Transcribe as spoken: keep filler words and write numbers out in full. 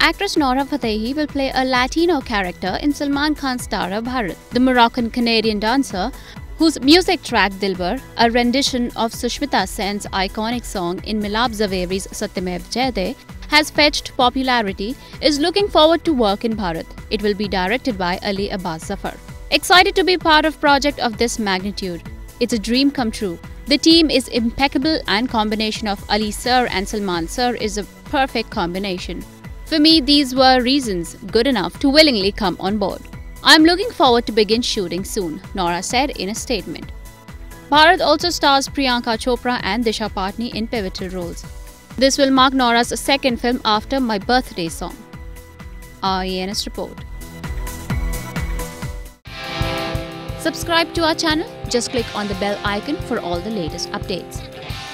actress Nora Fatehi will play a Latino character in Salman Khan-starrer Bharat. The Moroccan Canadian dancer, whose music track Dilbar, a rendition of Sushmita Sen's iconic song in Milap Zaveri's Satyameva Jayate, has fetched popularity, is looking forward to work in Bharat. It will be directed by Ali Abbas Zafar. Excited to be part of a project of this magnitude. It's a dream come true. The team is impeccable and combination of Ali Sir and Salman Sir is a perfect combination. For me, these were reasons good enough to willingly come on board. I'm looking forward to begin shooting soon, Nora said in a statement. Bharat also stars Priyanka Chopra and Disha Patani in pivotal roles. This will mark Nora's second film after My Birthday Song. R E N S report. Subscribe to our channel. Just click on the bell icon for all the latest updates.